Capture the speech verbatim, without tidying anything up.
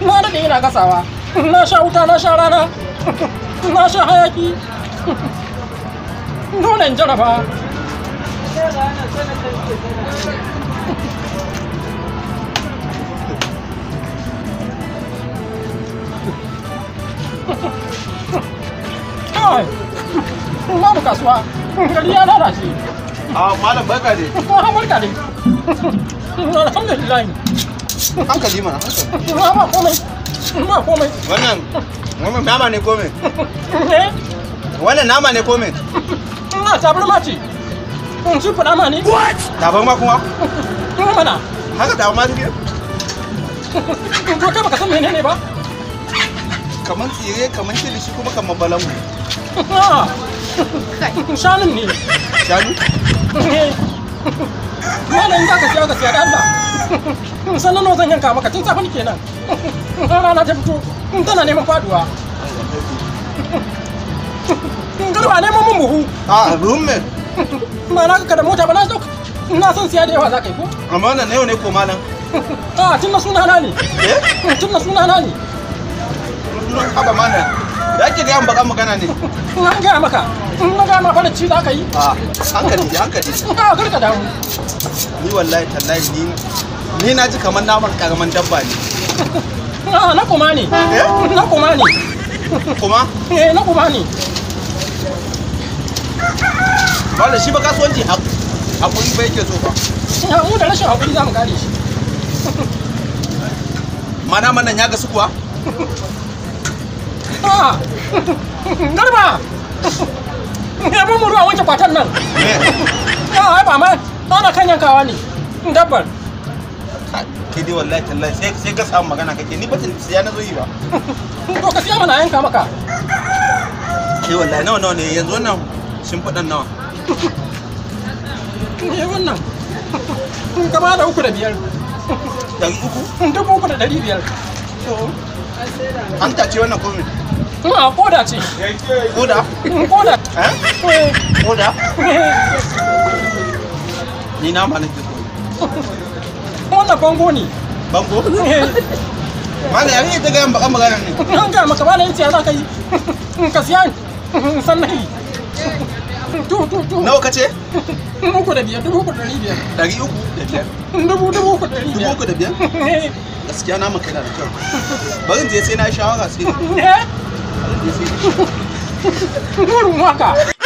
Na daɗe ina gasawa. Na sha wuta, na sha rana. Na sha hayaki. Dole in jaraba. Kawai, babu kasuwa. Gari ya lalace. A malam barka dai. Ko barka dai. Alhamdulillah. Hankali mana hankali. Ba komai. Ba komai. Wannan wannan nama ne komai. Eh? Wannan nama ne komai. Ina tabarma ce. In ci fada ma ne? What? Tabarma kuma? Kuma mana. Haka tabarma take? Ko ka baka san menene ba? Kaman tsire, kaman kilishi kuma kaman balangu. Shanun ne. Shanu? Malam za ka siya ka siya da Allah. Sannan nawa zan yanka maka tun safe kenan. Rana ta fito tana neman faduwa. Garba neman mun buhu. A buhun me? Ba na ka da mota ba na zo. Ina son siya da yawa za ka yi ko? Amma wannan ne ne ko malam? A tun na sunana ne. Eh? Tun na sunana ne. Haba mana. Ya ke ga yan baka magana ne. Na gaya maka. Na gaya maka da ci za ka yi. A hankali hankali. Ka garka damu. Ni wallahi tallahi ni ni na ji kamar naman karaman dabba ne. Ah, na kuma ne. Eh? Na kuma ne. Kuma? Eh, na kuma ne. Wala shi ba kasuwanci hakuri ba yake so ba. Ya mu da rashin hakuri za mu kare shi. Mana manan ya gasu kuwa? Ah! Garba! Ya mu ruwa wanke kwatan nan. Ya ai ba ma ana kan yankawa ne. Dabbar. Ke dai wallahi tallahi sai sai ka samu magana kake ni batin siya na zo yi ba. To ka siya mana yanka maka. Ke wallahi nawa nawa ne yanzu wannan shimfiɗan nawa? Eh wannan. Ka ba da uku da biyar. Dari uku? Dubu uku da dari biyar. An tace wannan komai. Ah, koda ce. Koda? Koda. Eh? Koda? Ni na ma nake so. Wannan bango ne. Bango? Mana ya yi ta ga yan baka magana ne. An ga maka ba da yace za ka yi. Ka siya sannan yi. Tu tu tu. Nawa kace? Uku da biyar, dubu uku da dari biyar. Dari uku da biyar. Dubu dubu uku da dari biyar. Dubu uku da biyar? Gaskiya na maka yana da kyau. Bari je sai na shawara sai. Eh? Burin waka.